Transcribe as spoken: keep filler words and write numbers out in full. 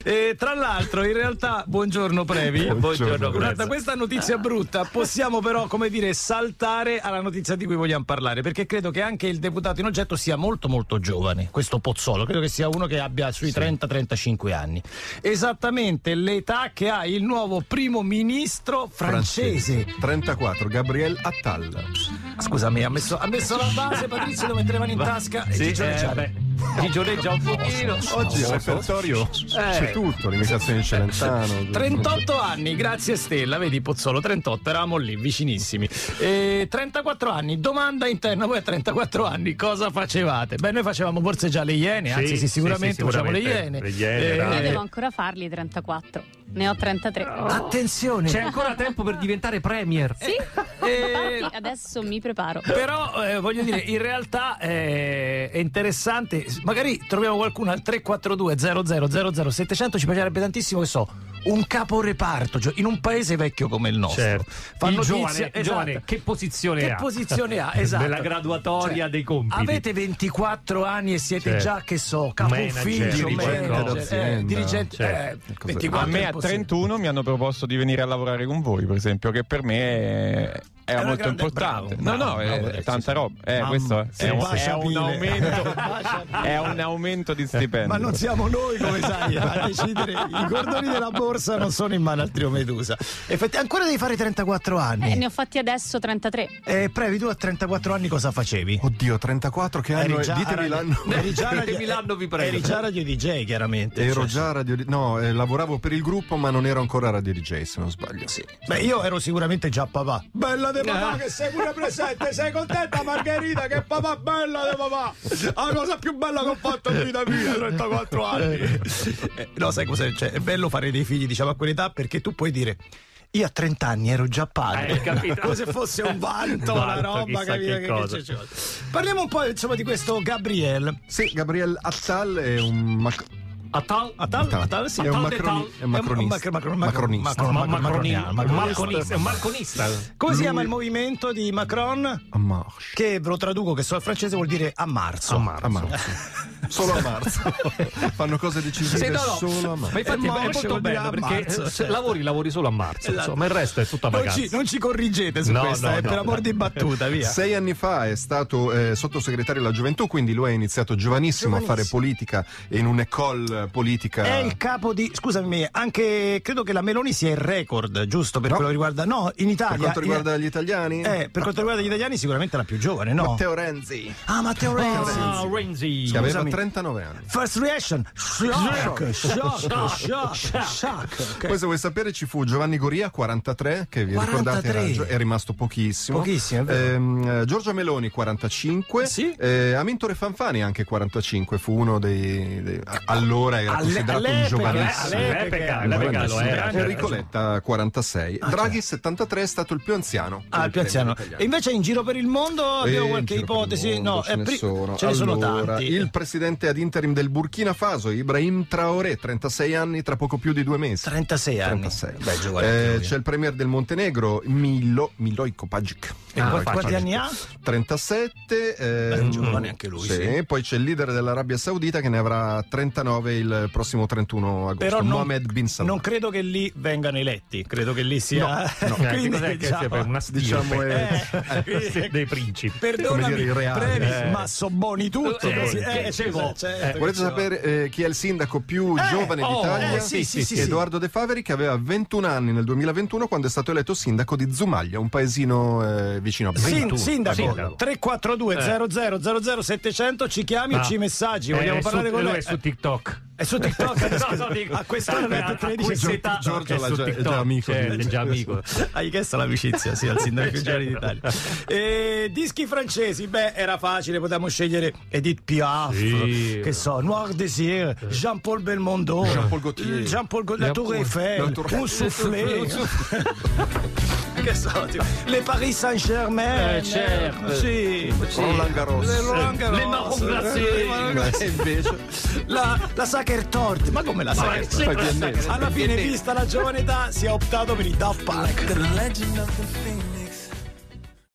E tra l'altro, in realtà, buongiorno Previ. Buongiorno. Guarda, questa notizia brutta, possiamo però, come dire, saltare alla notizia di cui vogliamo parlare, perché credo che anche il deputato in oggetto sia molto molto giovane, questo Pozzolo, credo che sia uno che abbia sui sì. trenta trentacinque anni. Esattamente l'età che ha il nuovo primo ministro francese. francese. trentaquattro, Gabriel Attal. Scusami, ha messo, ha messo la base, Patrizio, devo mettere le mani in tasca e sì, gigioreggiare. Eh, Gigioreggia un pochino. Oggi il repertorio c'è tutto, l'imitazione di Celentano. trentotto anni, grazie Stella, vedi Pozzolo, trentotto, eravamo lì vicinissimi. E trentaquattro anni, domanda interna, voi a trentaquattro anni cosa facevate? Beh, noi facevamo forse già le Iene, sì, anzi sì, sicuramente, sì, sì, facciamo le Iene. Le iene eh, Io devo ancora farli trentaquattro. Ne ho trentatré. Oh. Attenzione, c'è ancora tempo per diventare premier. Sì, eh, infatti adesso mi preparo. Però eh, voglio dire, in realtà eh, è interessante. Magari troviamo qualcuno al tre quattro due zero zero zero zero settecento. Ci piacerebbe tantissimo, che so, un caporeparto in un paese vecchio come il nostro. Certo. Fanno il giovane, notizia, il giovane esatto. che posizione che ha? Che posizione ha? Esatto. Nella graduatoria cioè, dei compiti. Avete ventiquattro anni e siete certo. già, che so, capo ufficio, manager, eh, dirigente. Certo. Eh, ventiquattro a me a trentuno mi hanno proposto di venire a lavorare con voi, per esempio, che per me è, era è molto grande, importante. bravo, no, no, bravo, è, bravo, è tanta sì, roba. Eh, mamma, questo è, sì, è, un, è un baciapile. aumento. È un aumento di stipendio. Ma non siamo noi, come sai, a decidere. I cordoni della borsa non sono in mano al trio Medusa. Effettivamente, ancora devi fare trentaquattro anni. Eh, ne ho fatti adesso trentatré. Eh, Previ, tu a trentaquattro anni cosa facevi? Oddio, trentaquattro, che anno è? Ditemi l'anno. Eri già radio, Ditemi l'anno, vi prego. Eri già radio D J, chiaramente. Ero cioè. già radio no, eh, lavoravo per il gruppo, ma non ero ancora radio D J, se non sbaglio. Sì. Beh, io ero sicuramente già papà. Bella de papà, che sei pure presente. Sei contenta, Margherita, che papà bella de papà? La cosa più bella che ho fatto in vita mia, trentaquattro anni. Eh, no, sai cos'è? Cioè, è bello fare dei figli, diciamo, a quell'età, perché tu puoi dire: io a trenta anni ero già padre, eh, come se fosse un vanto, una roba, capito? Che, che c'è. Parliamo un po', insomma, di questo Gabriel. Sì, Gabriel Attal è un mac- Attal? Attal? Attal, sì. È un, Attal macroni- è un macronista. Macron- macronista. Macron- Ma- macroniano, macroni- Marconista. È un marconista. Come si Lui- chiama il movimento di Macron? A marche. Che ve lo traduco, che so il francese, vuol dire a marzo. A marzo. A marzo. Solo a marzo. Fanno cose decisive Sì, no, no. solo a marzo. Ma infatti E è, Mosce molto vuol dire bello a perché marzo, se certo. lavori lavori solo a marzo, Esatto. insomma il resto è tutta Non vacanza. ci, non ci corrigete su No, questa, no, è no. per amor di battuta, via. Sei anni fa è stato eh, sottosegretario alla gioventù, quindi lui ha iniziato giovanissimo, Giovanissimo. a fare politica e in un'école politica. È il capo di, scusami, anche credo che la Meloni sia il record, giusto, per No. quello che riguarda, no, in Italia. Per quanto riguarda in- gli italiani? Eh, per quanto riguarda gli italiani sicuramente la più giovane, no? Matteo Renzi, Ah, Matteo Renzi. Ah, Renzi. che aveva Scusami. trentanove anni. First reaction, shock, shock, shock, shock. Ok. Poi se vuoi sapere ci fu Giovanni Goria, quarantatré, che vi ricordate quarantatré. era, è rimasto pochissimo. Pochissimo, è vero. Ehm, eh, Giorgia Meloni, quarantacinque. Sì. Eh, Amintore Fanfani, anche quarantacinque, fu uno dei... dei- a- allora era Alle- considerato un all'epoca, giovanissimo. All'epoca, all'epoca lo era. Enrico Letta, quarantasei. Ah, Draghi, settantatré, è stato il più anziano. Ah, il più anziano. E invece in giro per il mondo abbiamo Eh, qualche in giro per il ipotesi? mondo No, ce eh, ne pri- sono. ce ne sono Allora, tanti. il presidente ad interim del Burkina Faso, Ibrahim Traoré, trentasei anni, tra poco più di due mesi. trentasei anni. trentasei. Beh, giovane. Eh, anche lui. c'è il premier del Montenegro, Milo, Milojko Pagic. E Ah, qua- facile. quanti anni ha? trentasette. Beh, ehm, giovane anche lui, sì. sì. Poi c'è il leader dell'Arabia Saudita che ne avrà trentanove il prossimo trentuno agosto. Però non, Mohammed bin Salman. non credo che lì vengano eletti, credo che lì sia. No, Eh, Quindi, cos'è che diciamo, c'è per una diciamo è- eh, dei principi. perdonami, come dire, i reali, Previ, eh. ma so buoni tutto. Eh, così. che Eh, ce scusa, vo? certo Eh, che Volete ce vo. sapere eh, chi è il sindaco più Eh, giovane oh, d'Italia? eh, sì, sì, sì, sì. Edoardo De Faveri, che aveva ventuno anni nel duemilaventuno quando è stato eletto sindaco di Zumaglia, un paesino eh, vicino a Sin- Brentano. sindaco, Sindaco. tre quattro due zero zero zero zero settecento, ci chiami o Ah. ci messaggi, Eh, vogliamo su- parlare con lui lei? è su TikTok. È su TikTok adesso, No, no, dico, a quest'ora a- ha detto a tredici. questa età, Giorgio è l'ha su già- è già TikTok, amico cioè, di- è già amico. Hai chiesto l'amicizia, sì, al sindaco più giovane d'Italia. E dischi francesi, beh, era facile, potevamo scegliere Edith Piaf, Sì. che so, Noir Désir, Jean-Paul Belmondo, Jean-Paul Gaultier. Jean-Paul Gaultier, la Tour Eiffel, La Tour- un soufflé. Che so, tipo, le Paris Saint-Germain. Eh, certo. Sì, sì. Roland Garros. Le Roland Garros. Le marron glacé. Le marron glacé. E invece La, la Sacher Torte, ma come la Sacher sì, Torte? la Sacher- Alla fine, vista la giovane età, si è optato per i Daft Punk. The legend of the famous